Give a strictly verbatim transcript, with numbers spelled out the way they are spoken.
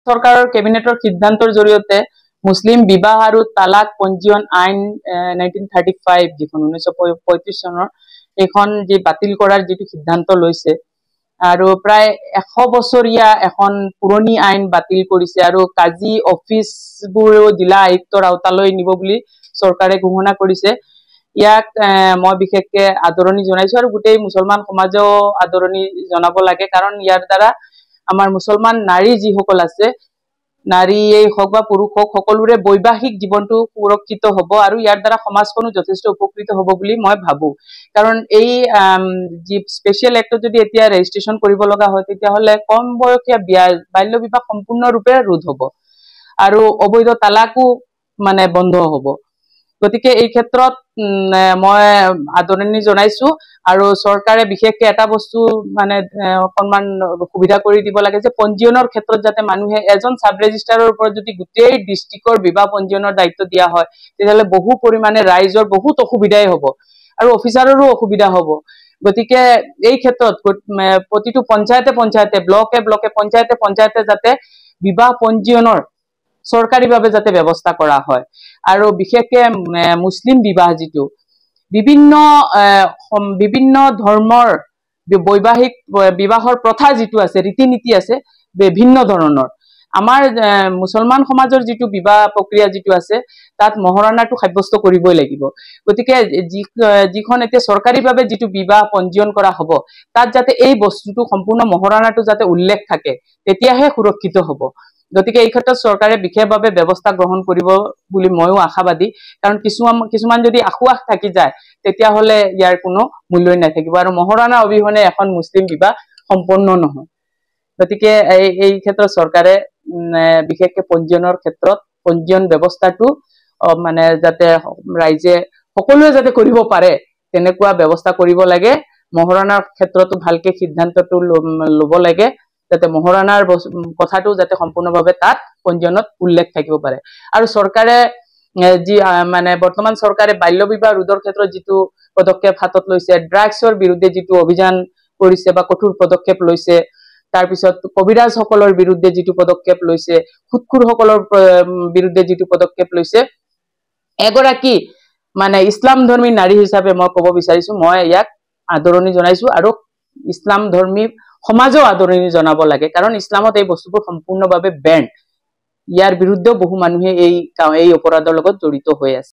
সরকারের ক্যাবিনেটর সিদ্ধান্তৰ জৰিয়তে মুসলিম বিবাহ আৰু তালাক পঞ্জীয়ন আইন নাইনটিন থাৰ্টি ফাইভ যিখন ঊনৈশ পঁয়ত্ৰিশ চনৰ এখন যে বাতিল কৰাৰ যেটো সিদ্ধান্ত লৈছে আৰু প্ৰায় এশ বছৰীয়া এখন পুৰণি আইন বাতিল কৰিছে আৰু কাজী অফিসবোৰ জিলা আয়ুক্তৰ আওতালৈ নিব বুলি চৰকাৰে ঘোষণা কৰিছে ইয়াক মই বিশেষকে আদৰণি জনাইছো আৰু গোটেই মুছলমান সমাজও আদৰণি জনাব লাগে কাৰণ ইয়াৰ দ্বাৰা আমাৰ মুছলমান নাৰী যিসকল আছে নাৰীয়ে হওক বা পুৰুষ হওক সকলোৰে বৈবাহিক জীৱনটো সুৰক্ষিত হ'ব আৰু ইয়াৰ দ্বাৰা সমাজখনো যথেষ্ট উপকৃত হ'ব বুলি মই ভাবো কাৰণ এই যি স্পেশাল এক্ট যদি এতিয়া ৰেজিষ্ট্ৰেচন কৰিব লগা হয় তেতিয়া হলে কম বয়সীয়া বিয়া বাল্য বিবাহ সম্পূৰ্ণৰূপে ৰোধ হ'ব আৰু অবৈধ তালাকো মানে বন্ধ হ'ব গতিকে এই ক্ষেত্ৰত মই আদৰণি জনাইছো আৰু চৰকাৰে বিশেষকৈ এটা বস্তু মানে অকনমান সুবিধা কৰি দিব লাগে যে পঞ্জীয়নৰ ক্ষেত্ৰত যাতে মানুহে এজন সাব ৰেজিষ্ট্ৰাৰৰ ওপৰত যদি গোটেই ডিস্ট্ৰিক্টৰ বিবাহ পঞ্জীয়নৰ দায়িত্ব দিয়া হয় তেতিয়াহলে বহু পৰিমাণে ৰাইজৰ বহুত অসুবিধাই হ'ব আৰু অফিচাৰৰো অসুবিধা হ'ব গতিকে এই ক্ষেত্ৰত প্ৰতিটো পঞ্চায়তে পঞ্চায়তে ব্লকে ব্লকে পঞ্চায়তে পঞ্চায়তে যাতে বিবাহ পঞ্জীয়নৰ সৰকাৰীভাৱে যাতে ব্যৱস্থা কৰা হয় আৰু বিশেষকৈ মুসলিম বিবাহ যেটো বিভিন্ন বিভিন্ন ধৰ্মৰ বৈবাহিক বিবাহৰ প্ৰথা যেটো আছে ৰীতি নীতি আছে বিভিন্ন ধৰণৰ আমাৰ মুছলমান সমাজৰ যেটো বিবাহ প্ৰক্ৰিয়া যেটো আছে তাত মহৰানাটো সাব্যস্ত কৰিবই লাগিব গতিকে যিখন এতিয়া সৰকাৰীভাৱে যেটো বিবাহ পঞ্জীয়ন কৰা হ'ব তাত যাতে এই বস্তুটো সম্পূৰ্ণ মহৰানাটো যাতে উল্লেখ থাকে তেতিয়াহে সুৰক্ষিত হ'ব গতিকে এই ক্ষেত্ৰত চৰকাৰে বিশেষভাৱে ব্যৱস্থা গ্ৰহণ কৰিব বুলি ময়ো আশাবাদী কাৰণ কিছুমান কিছুমান যদি আখুৱাহ থাকি যায় তেতিয়া হলে ইয়াৰ কোনো মূল্যই নাথাকিব আৰু মহৰানা অবিহনে এখন মুসলিম বিবাহ সম্পূৰ্ণ নহয় গতিকে এই এই ক্ষেত্ৰত চৰকাৰে বিশেষকৈ পঞ্জীয়নৰ ক্ষেত্ৰত পঞ্জীয়ন ব্যৱস্থাটো মানে যাতে ৰাইজে সকলোৱে যাতে কৰিব পাৰে তেনেকুৱা ব্যৱস্থা কৰিব লাগে মহৰানাৰ ক্ষেত্ৰতো ভালকে সিদ্ধান্তটো ল'ব লাগে যাতে মহৰানাৰ কথাটো যাতে সম্পূৰ্ণভাৱে তাত পঞ্জীয়নত উল্লেখ থাকিব পাৰে আৰু চৰকাৰে যি মানে বৰ্তমান চৰকাৰে বাল্য বিবাহ ৰোধৰ ক্ষেত্ৰত যেটো পদক্ষেপ হাতত লৈছে ড্ৰাগছৰ বিৰুদ্ধে যেটো অভিযান কৰিছে বা কঠোৰ পদক্ষেপ লৈছে তাৰ পিছত কবিৰাজ সকলৰ বিৰুদ্ধে যেটো পদক্ষেপ লৈছে খুতখুৰ সকলৰ বিৰুদ্ধে যেটো পদক্ষেপ লৈছে এগৰাকী মানে ইছলাম ধৰ্মী নাৰী হিচাপে মই ক'ব বিচাৰিছো মই ইয়াক আদৰণি জনাইছো আৰু ইছলাম ধৰ্মী সমাজও আদৰণি জনাব লাগে কাৰণ ইছলামত এই বস্তুবোৰ সম্পূৰ্ণভাৱে বেন ইয়াৰ বিৰুদ্ধে বহু মানুহে এই এই অপৰাধৰ লগত জড়িত হৈ আছে